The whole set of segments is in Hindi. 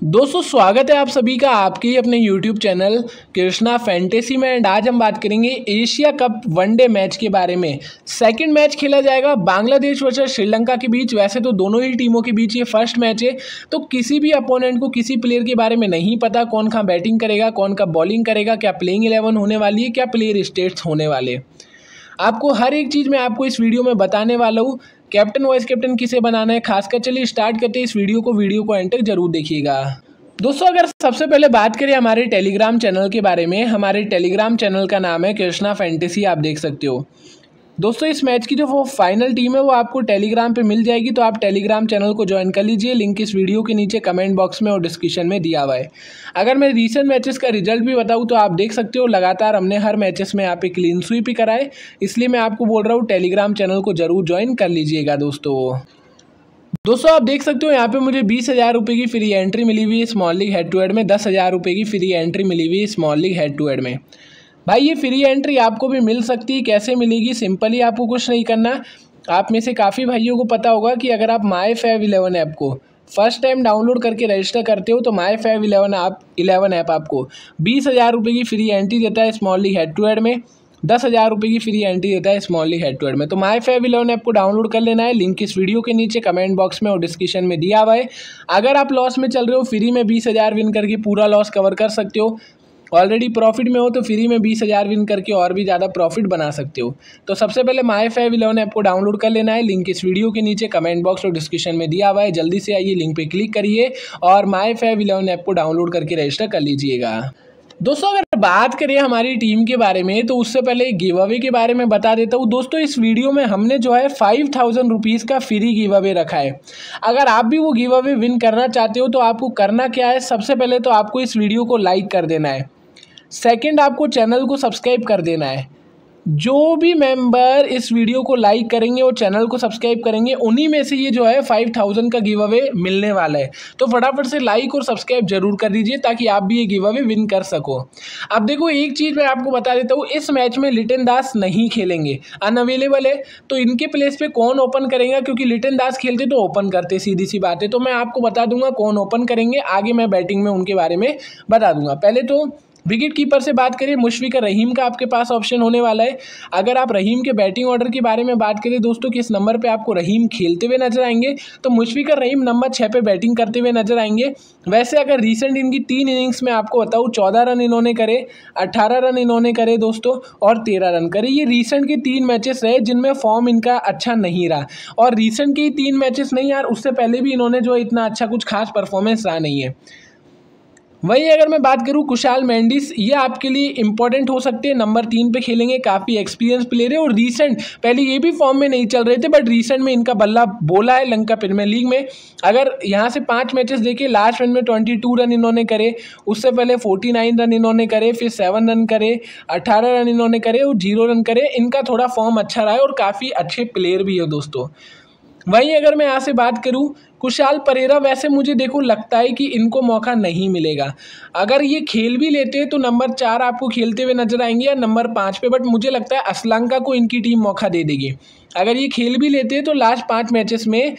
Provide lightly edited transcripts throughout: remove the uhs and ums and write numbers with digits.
दोस्तों स्वागत है आप सभी का आपके ही अपने YouTube चैनल कृष्णा फैंटेसी में। एंड आज हम बात करेंगे एशिया कप वनडे मैच के बारे में। सेकंड मैच खेला जाएगा बांग्लादेश वर्सेस श्रीलंका के बीच। वैसे तो दोनों ही टीमों के बीच ये फर्स्ट मैच है, तो किसी भी अपोनेंट को किसी प्लेयर के बारे में नहीं पता कौन कहाँ बैटिंग करेगा, कौन कहाँ बॉलिंग करेगा, क्या प्लेइंग 11 होने वाली है, क्या प्लेयर स्टेट्स होने वाले। आपको हर एक चीज़ मैं आपको इस वीडियो में बताने वाला हूँ। कैप्टन वाइस कैप्टन किसे बनाना है खासकर। चलिए स्टार्ट करते हैं इस वीडियो को एंड तक जरूर देखिएगा। दोस्तों अगर सबसे पहले बात करें हमारे टेलीग्राम चैनल के बारे में, हमारे टेलीग्राम चैनल का नाम है कृष्णा फैंटेसी, आप देख सकते हो। दोस्तों इस मैच की जो वो फाइनल टीम है वो आपको टेलीग्राम पे मिल जाएगी, तो आप टेलीग्राम चैनल को ज्वाइन कर लीजिए। लिंक इस वीडियो के नीचे कमेंट बॉक्स में और डिस्क्रिप्शन में दिया हुआ है। अगर मैं रीसेंट मैचेस का रिजल्ट भी बताऊं तो आप देख सकते हो लगातार हमने हर मैचेस में यहाँ पे क्लीन स्वीप ही कराए, इसलिए मैं आपको बोल रहा हूँ टेलीग्राम चैनल को जरूर ज्वाइन कर लीजिएगा। दोस्तों आप देख सकते हो यहाँ पे मुझे 20,000 रुपये की फ्री एंट्री मिली हुई है small league head to head में। 10,000 रुपये की फ्री एंट्री मिली हुई है small league head to head में। भाई ये फ्री एंट्री आपको भी मिल सकती है, कैसे मिलेगी? सिंपली आपको कुछ नहीं करना। आप में से काफ़ी भाइयों को पता होगा कि अगर आप माई फेव 11 ऐप को फर्स्ट टाइम डाउनलोड करके रजिस्टर करते हो तो माई फेव 11 ऐप आपको 20,000 रुपये की फ्री एंट्री देता है small league head to head में। 10,000 रुपये की फ्री एंट्री देता है small league head to head में। तो माई फेव 11 ऐप को डाउनलोड कर लेना है। लिंक इस वीडियो के नीचे कमेंट बॉक्स में और डिस्क्रिप्शन में दिया हुआ है। अगर आप लॉस में चल रहे हो, फ्री में 20,000 विन करके पूरा लॉस कवर कर सकते हो। ऑलरेडी प्रॉफिट में हो तो फ्री में 20,000 विन करके और भी ज़्यादा प्रॉफिट बना सकते हो। तो सबसे पहले माई फेव 11 ऐप को डाउनलोड कर लेना है। लिंक इस वीडियो के नीचे कमेंट बॉक्स और डिस्क्रिप्शन में दिया हुआ है। जल्दी से आइए, लिंक पे क्लिक करिए और माई फेव 11 ऐप को डाउनलोड करके रजिस्टर कर लीजिएगा। दोस्तों अगर बात करें हमारी टीम के बारे में तो उससे पहले गिव अवे के बारे में बता देता हूँ। दोस्तों इस वीडियो में हमने जो है 5,000 रुपीज़ का फ्री गिव अवे रखा है। अगर आप भी वो गिव अवे विन करना चाहते हो तो आपको करना क्या है, सबसे पहले तो आपको इस वीडियो को लाइक कर देना है। सेकंड आपको चैनल को सब्सक्राइब कर देना है। जो भी मेंबर इस वीडियो को लाइक करेंगे और चैनल को सब्सक्राइब करेंगे उन्हीं में से ये जो है 5,000 का गिव अवे मिलने वाला है। तो फटाफट से लाइक और सब्सक्राइब जरूर कर दीजिए ताकि आप भी ये गिव अवे विन कर सको। अब देखो एक चीज़ मैं आपको बता देता हूँ, इस मैच में लिटन दास नहीं खेलेंगे, अनअवेलेबल है। तो इनके प्लेस पे कौन ओपन करेंगे, क्योंकि लिटन दास खेलते तो ओपन करते, सीधी सी बात है। तो मैं आपको बता दूंगा कौन ओपन करेंगे, आगे मैं बैटिंग में उनके बारे में बता दूंगा। पहले तो विकेट कीपर से बात करें, मुशफिकर रहीम का आपके पास ऑप्शन होने वाला है। अगर आप रहीम के बैटिंग ऑर्डर के बारे में बात करें दोस्तों, किस नंबर पे आपको रहीम खेलते हुए नजर आएंगे, तो मुशफिकर रहीम नंबर 6 पे बैटिंग करते हुए नजर आएंगे। वैसे अगर रीसेंट इनकी 3 इनिंग्स में आपको बताऊँ, 14 रन इन्होंने करे, 18 रन इन्होंने करे दोस्तों और 13 रन करे। ये रीसेंट के 3 मैचेस रहे जिनमें फॉर्म इनका अच्छा नहीं रहा। और रीसेंट के 3 मैचेस नहीं यार, उससे पहले भी इन्होंने जो इतना अच्छा कुछ खास परफॉर्मेंस रहा नहीं है। वही अगर मैं बात करूं कुशाल मेंडिस, ये आपके लिए इंपॉर्टेंट हो सकते हैं। नंबर 3 पे खेलेंगे, काफ़ी एक्सपीरियंस प्लेयर है और रीसेंट पहले ये भी फॉर्म में नहीं चल रहे थे, बट रीसेंट में इनका बल्ला बोला है लंका प्रीमियर लीग में। अगर यहाँ से 5 मैचेस देखिए, लास्ट रन में 22 रन इन्होंने करे, उससे पहले 49 रन इन्होंने करे, फिर 7 रन करे, 18 रन इन्होंने करे और 0 रन करे। इनका थोड़ा फॉर्म अच्छा रहा है और काफ़ी अच्छे प्लेयर भी है दोस्तों। वहीं अगर मैं यहाँ से बात करूँ कुशाल परेरा, वैसे मुझे देखो लगता है कि इनको मौका नहीं मिलेगा। अगर ये खेल भी लेते हैं तो नंबर 4 आपको खेलते हुए नजर आएंगे या नंबर 5 पे, बट मुझे लगता है असलंका को इनकी टीम मौका दे देगी। अगर ये खेल भी लेते हैं तो लास्ट 5 मैचेस में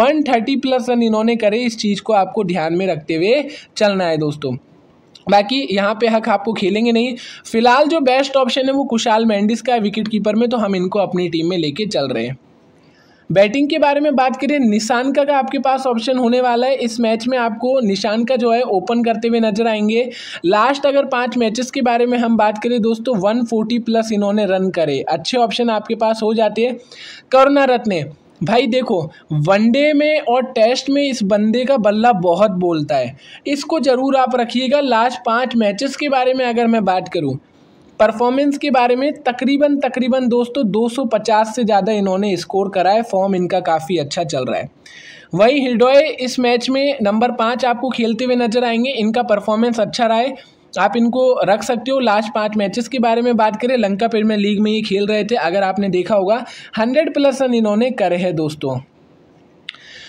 130+ रन इन्होंने करे। इस चीज़ को आपको ध्यान में रखते हुए चलना है दोस्तों। बाकी यहाँ पे हक आपको खेलेंगे नहीं। फिलहाल जो बेस्ट ऑप्शन है वो कुशाल मेंडिस का है विकेट कीपर में, तो हम इनको अपनी टीम में लेके चल रहे हैं। बैटिंग के बारे में बात करें, निशान का आपके पास ऑप्शन होने वाला है। इस मैच में आपको निशान का जो है ओपन करते हुए नजर आएंगे। लास्ट अगर 5 मैचेस के बारे में हम बात करें दोस्तों, 140+ इन्होंने रन करे। अच्छे ऑप्शन आपके पास हो जाते हैं। करुणारत्ने, भाई देखो वनडे में और टेस्ट में इस बंदे का बल्ला बहुत बोलता है, इसको ज़रूर आप रखिएगा। लास्ट 5 मैचेस के बारे में अगर मैं बात करूं, परफॉर्मेंस के बारे में तकरीबन दोस्तों 250 से ज़्यादा इन्होंने स्कोर करा है। फॉर्म इनका काफ़ी अच्छा चल रहा है। वही हिडोए इस मैच में नंबर 5 आपको खेलते हुए नजर आएंगे। इनका परफॉर्मेंस अच्छा रहा है, आप इनको रख सकते हो। लास्ट 5 मैचेस के बारे में बात करें, लंका प्रीमियर लीग में ये खेल रहे थे, अगर आपने देखा होगा 100+ रन इन्होंने करे हैं दोस्तों।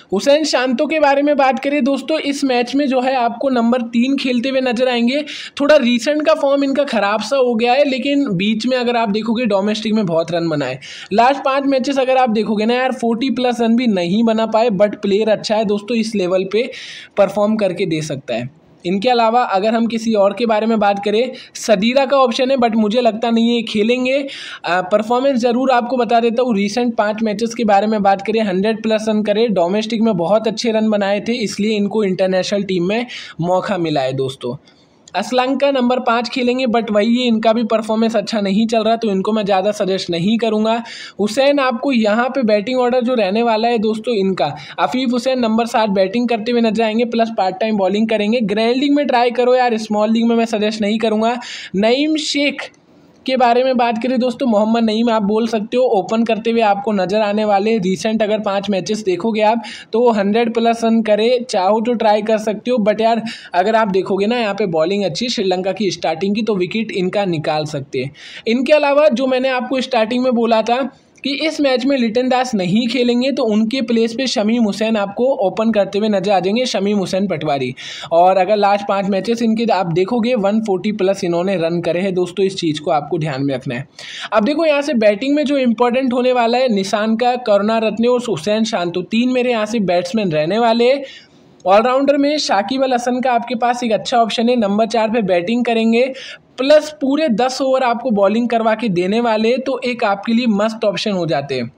हुसैन शांतो के बारे में बात करें दोस्तों, इस मैच में जो है आपको नंबर 3 खेलते हुए नजर आएंगे। थोड़ा रीसेंट का फॉर्म इनका खराब सा हो गया है, लेकिन बीच में अगर आप देखोगे डोमेस्टिक में बहुत रन बनाए। लास्ट 5 मैचेस अगर आप देखोगे ना यार 40+ रन भी नहीं बना पाए, बट प्लेयर अच्छा है दोस्तों, इस लेवल पे परफॉर्म करके दे सकता है। इनके अलावा अगर हम किसी और के बारे में बात करें, सदीरा का ऑप्शन है बट मुझे लगता नहीं है खेलेंगे। परफॉर्मेंस ज़रूर आपको बता देता हूँ। रीसेंट 5 मैचेस के बारे में बात करें, 100+ रन करे, डोमेस्टिक में बहुत अच्छे रन बनाए थे, इसलिए इनको इंटरनेशनल टीम में मौका मिला है दोस्तों। असलंका नंबर 5 खेलेंगे, बट वही है इनका भी परफॉर्मेंस अच्छा नहीं चल रहा, तो इनको मैं ज़्यादा सजेस्ट नहीं करूंगा। हुसैन आपको यहाँ पे बैटिंग ऑर्डर जो रहने वाला है दोस्तों इनका, अफीफ हुसैन नंबर 7 बैटिंग करते हुए नजर आएंगे, प्लस पार्ट टाइम बॉलिंग करेंगे। ग्रैंड लीग में ट्राई करो यार, स्मॉल लीग में मैं सजेस्ट नहीं करूँगा। नईम शेख के बारे में बात करें दोस्तों, मोहम्मद नईम आप बोल सकते हो, ओपन करते हुए आपको नज़र आने वाले। रीसेंट अगर 5 मैचेस देखोगे आप तो 100+ रन करे, चाहो तो ट्राई कर सकते हो, बट यार अगर आप देखोगे ना यहाँ पे बॉलिंग अच्छी श्रीलंका की स्टार्टिंग की, तो विकेट इनका निकाल सकते हैं। इनके अलावा जो मैंने आपको स्टार्टिंग में बोला था कि इस मैच में लिटन दास नहीं खेलेंगे, तो उनके प्लेस पे शमीम हुसैन आपको ओपन करते हुए नजर आ जाएंगे, शमीम हुसैन पटवारी। और अगर लास्ट 5 मैचेस इनके आप देखोगे 140+ इन्होंने रन करे हैं दोस्तों, इस चीज़ को आपको ध्यान में रखना है। अब देखो यहाँ से बैटिंग में जो इंपॉर्टेंट होने वाला है, निशान का, करुणारत्ने और हुसैन शांतो, 3 मेरे यहाँ से बैट्समैन रहने वाले। ऑलराउंडर में शाकिब अल हसन का आपके पास एक अच्छा ऑप्शन है, नंबर 4 पे बैटिंग करेंगे, प्लस पूरे 10 ओवर आपको बॉलिंग करवा के देने वाले, तो एक आपके लिए मस्त ऑप्शन हो जाते हैं।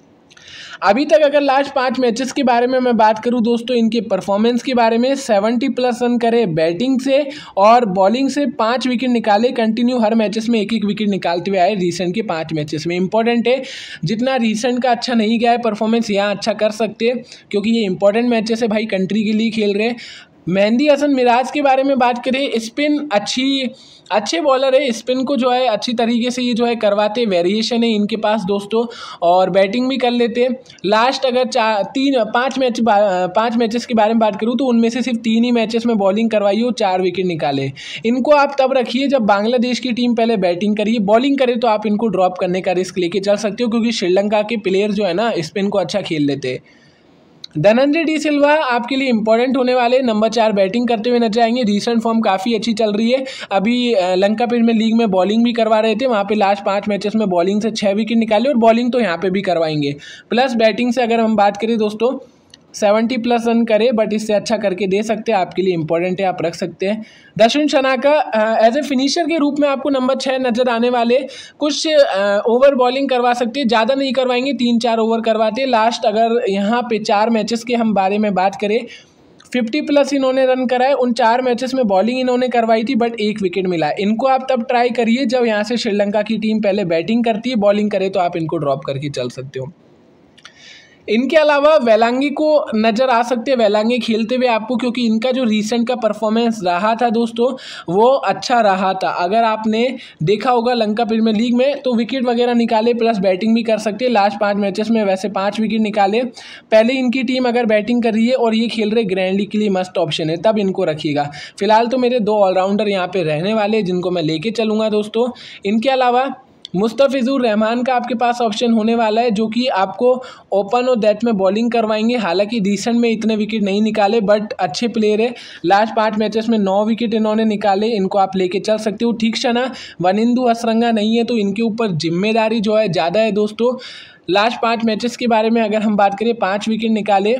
अभी तक अगर लास्ट 5 मैचेस के बारे में मैं बात करूं दोस्तों, इनके परफॉर्मेंस के बारे में, 70+ रन करे बैटिंग से और बॉलिंग से, 5 विकेट निकाले कंटिन्यू, हर मैचेस में 1-1 विकेट निकालते हुए आए रीसेंट के 5 मैचेस में। इंपॉर्टेंट है, जितना रीसेंट का अच्छा नहीं गया है परफॉर्मेंस, यहाँ अच्छा कर सकते हैं, क्योंकि ये इंपॉर्टेंट मैचेस है भाई, कंट्री के लिए खेल रहे हैं। मेहंदी हसन मिराज के बारे में बात करें, स्पिन अच्छे बॉलर है, स्पिन को जो है अच्छी तरीके से ये जो है करवाते, वेरिएशन है इनके पास दोस्तों, और बैटिंग भी कर लेते हैं। लास्ट अगर 5 मैचेस के बारे में बात करूँ तो उनमें से सिर्फ 3 ही मैचेस में बॉलिंग करवाई और 4 विकेट निकाले। इनको आप तब रखिए जब बांग्लादेश की टीम पहले बैटिंग करिए, बॉलिंग करे तो आप इनको ड्रॉप करने का रिस्क लेके चल सकते हो, क्योंकि श्रीलंका के प्लेयर जो है ना स्पिन को अच्छा खेल लेते हैं। धनंजय डी सिल्वा आपके लिए इंपॉर्टेंट होने वाले, नंबर 4 बैटिंग करते हुए नजर आएंगे, रीसेंट फॉर्म काफ़ी अच्छी चल रही है। अभी लंका प्रीमियर लीग में बॉलिंग भी करवा रहे थे, वहाँ पे लास्ट 5 मैचेस में बॉलिंग से 6 विकेट निकाले, और बॉलिंग तो यहाँ पे भी करवाएंगे। प्लस बैटिंग से अगर हम बात करें दोस्तों, 70+ रन करे, बट इससे अच्छा करके दे सकते हैं, आपके लिए इंपॉर्टेंट है, आप रख सकते हैं। दर्शन शनाका एज ए फिनिशर के रूप में आपको नंबर 6 नजर आने वाले, कुछ ओवर बॉलिंग करवा सकते हैं, ज़्यादा नहीं करवाएंगे, 3-4 ओवर करवाते हैं। लास्ट अगर यहाँ पे 4 मैचेस के हम बारे में बात करें, 50+ इन्होंने रन कराए, उन 4 मैचेस में बॉलिंग इन्होंने करवाई थी, बट 1 विकेट मिला। इनको आप तब ट्राई करिए जब यहाँ से श्रीलंका की टीम पहले बैटिंग करती है, बॉलिंग करे तो आप इनको ड्रॉप करके चल सकते हो। इनके अलावा वेलांगी को नज़र आ सकते हैं, वेलांगी खेलते हुए आपको, क्योंकि इनका जो रीसेंट का परफॉर्मेंस रहा था दोस्तों वो अच्छा रहा था। अगर आपने देखा होगा लंका प्रीमियर लीग में, तो विकेट वगैरह निकाले, प्लस बैटिंग भी कर सकते हैं। लास्ट 5 मैचेस में वैसे 5 विकेट निकाले। पहले इनकी टीम अगर बैटिंग कर रही है और ये खेल रहे ग्रैंड लीग के लिए, मस्त ऑप्शन है, तब इनको रखिएगा। फिलहाल तो मेरे 2 ऑलराउंडर यहाँ पे रहने वाले, जिनको मैं लेके चलूँगा दोस्तों। इनके अलावा मुस्तफिजुर रहमान का आपके पास ऑप्शन होने वाला है, जो कि आपको ओपन और डेथ में बॉलिंग करवाएंगे। हालांकि रीसेंट में इतने विकेट नहीं निकाले, बट अच्छे प्लेयर है। लास्ट 5 मैचेस में 9 विकेट इन्होंने निकाले, इनको आप लेके चल सकते हो। ठीक है ना, वनिंदु हसरंगा नहीं है, तो इनके ऊपर जिम्मेदारी जो है ज़्यादा है दोस्तों। लास्ट 5 मैचेस के बारे में अगर हम बात करें, 5 विकेट निकाले।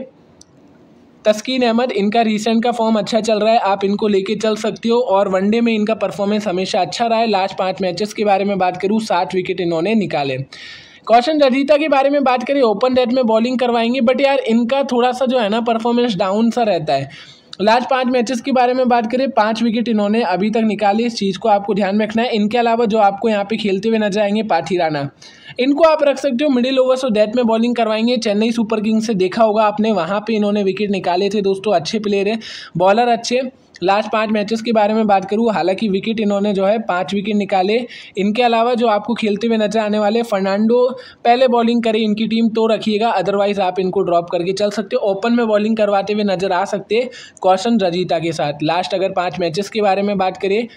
तस्कीन अहमद, इनका रीसेंट का फॉर्म अच्छा चल रहा है, आप इनको लेके चल सकते हो, और वनडे में इनका परफॉर्मेंस हमेशा अच्छा रहा है। लास्ट 5 मैचेस के बारे में बात करूँ, 7 विकेट इन्होंने निकाले। कौशन रजीता के बारे में बात करें, ओपन डेथ में बॉलिंग करवाएंगे, बट यार इनका थोड़ा सा जो है ना परफॉर्मेंस डाउन सा रहता है। लास्ट 5 मैचेस के बारे में बात करें, 5 विकेट इन्होंने अभी तक निकाले, इस चीज़ को आपको ध्यान में रखना है। इनके अलावा जो आपको यहाँ पे खेलते हुए नजर आएंगे, पाथिराना, इनको आप रख सकते हो, मिडिल ओवर्स और डेथ में बॉलिंग करवाएंगे। चेन्नई सुपर किंग्स से देखा होगा आपने, वहाँ पे इन्होंने विकेट निकाले थे दोस्तों। अच्छे प्लेयर है, बॉलर अच्छे। लास्ट 5 मैचेस के बारे में बात करूँ, हालांकि विकेट इन्होंने जो है 5 विकेट निकाले। इनके अलावा जो आपको खेलते हुए नजर आने वाले, फर्नांडो पहले बॉलिंग करे इनकी टीम तो रखिएगा, अदरवाइज आप इनको ड्रॉप करके चल सकते हो। ओपन में बॉलिंग करवाते हुए नजर आ सकते हैं कौशन रजीता के साथ। लास्ट अगर 5 मैचेस के बारे में बात करें,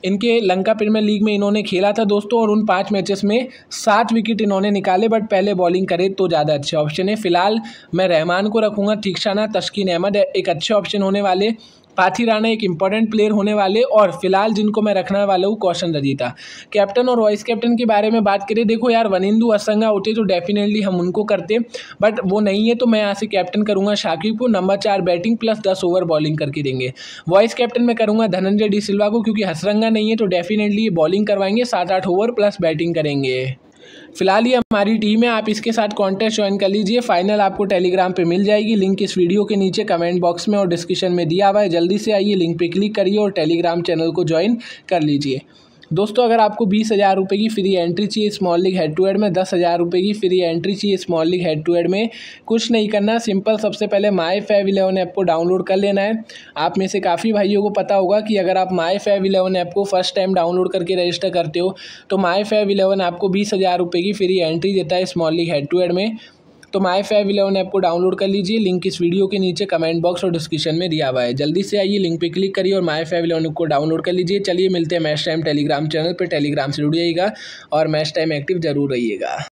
इनके लंका प्रीमियर लीग में इन्होंने खेला था दोस्तों, और उन 5 मैचेस में 7 विकेट इन्होंने निकाले, बट पहले बॉलिंग करे तो ज़्यादा अच्छे ऑप्शन है। फिलहाल मैं रहमान को रखूँगा, थिकशाना, तस्कीन अहमद एक अच्छे ऑप्शन होने वाले, पाथी राणा एक इंपॉर्टेंट प्लेयर होने वाले, और फिलहाल जिनको मैं रखने वाला हूँ कौशन रजीता। कैप्टन और वाइस कैप्टन के बारे में बात करें, देखो यार वनिंदु असंगा होते तो डेफिनेटली हम उनको करते, बट वो नहीं है, तो मैं यहाँ से कैप्टन करूँगा शाकिब को। Number 4 batting plus 10 over bowling करके देंगे। वाइस कैप्टन में करूँगा धनंजय डी सिल्वा को, क्योंकि हसरंगा नहीं है तो डेफिनेटली ये बॉलिंग करवाएंगे, 7-8 ओवर प्लस बैटिंग करेंगे। फिलहाल ये हमारी टीम है, आप इसके साथ कॉन्टेस्ट ज्वाइन कर लीजिए। फाइनल आपको टेलीग्राम पे मिल जाएगी, लिंक इस वीडियो के नीचे कमेंट बॉक्स में और डिस्क्रिप्शन में दिया हुआ है। जल्दी से आइए, लिंक पे क्लिक करिए और टेलीग्राम चैनल को ज्वाइन कर लीजिए। दोस्तों अगर आपको 20,000 रुपये की फ्री एंट्री चाहिए small league head to head में, 10,000 रुपये की फ्री एंट्री चाहिए small league head to head में, कुछ नहीं करना, सिंपल सबसे पहले माई फैव 11 ऐप को डाउनलोड कर लेना है। आप में से काफ़ी भाइयों को पता होगा कि अगर आप माई फैव 11 ऐप को फर्स्ट टाइम डाउनलोड करके रजिस्टर करते हो तो माई फैव 11 आपको 20,000 रुपये की फ्री एंट्री देता है small league head to head में। तो माई फैव 11 ऐप को डाउनलोड कर लीजिए, लिंक इस वीडियो के नीचे कमेंट बॉक्स और डिस्क्रिप्शन में दिया हुआ है। जल्दी से आइए, लिंक पे क्लिक करिए और माई फैव 11 को डाउनलोड कर लीजिए। चलिए मिलते हैं मैच टाइम टेलीग्राम चैनल पे, टेलीग्राम से जुड़ जाइएगा और मैच टाइम एक्टिव जरूर रहिएगा।